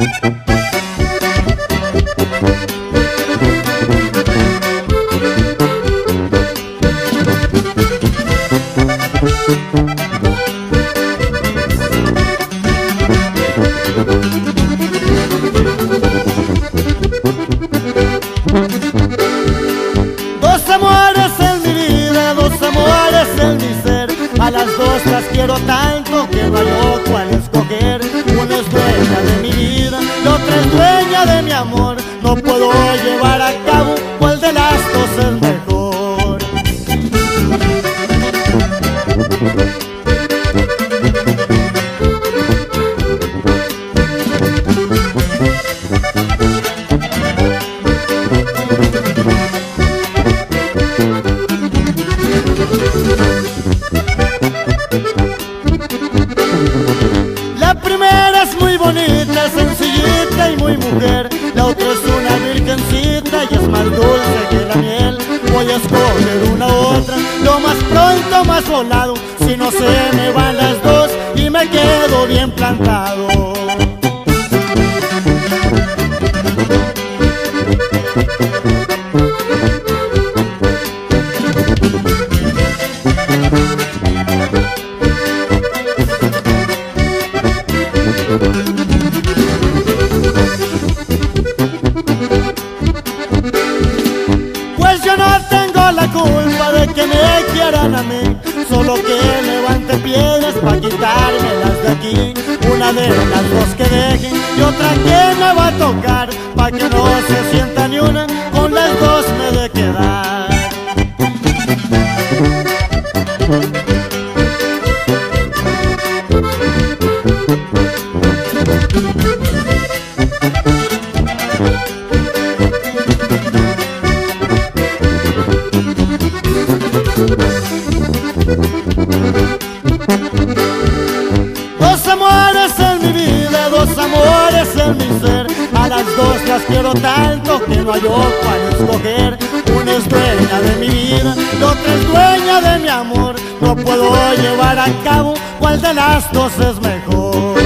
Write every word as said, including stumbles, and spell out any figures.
Dos amores en mi vida, dos amores en mi ser. A las dos las quiero tanto que no hay otro al escoger. Una es dueña de mi vida, la otra es dueña de mi amor. No puedo llevar a cabo cuál de las dos es mejor. La primera es muy bonita, sencillita y muy mujer. La otra es una virgencita y es más dulce que la miel. Voy a escoger una u otra, lo más pronto, más volado. Si no se me van las dos y me quedo bien plantado. Pues yo no tengo la culpa de que me quieran a mí, solo que levante piedras para quitármelas de aquí. Una de las dos que dejen y otra que me va a tocar, pa' que no se sienta ni una, con las dos me de quedar. Dos amores en mi vida, dos amores en mi ser. A las dos las quiero tanto que no hay otro al escoger. Una es dueña de mi vida, la otra es dueña de mi amor. No puedo llevar a cabo cuál de las dos es mejor.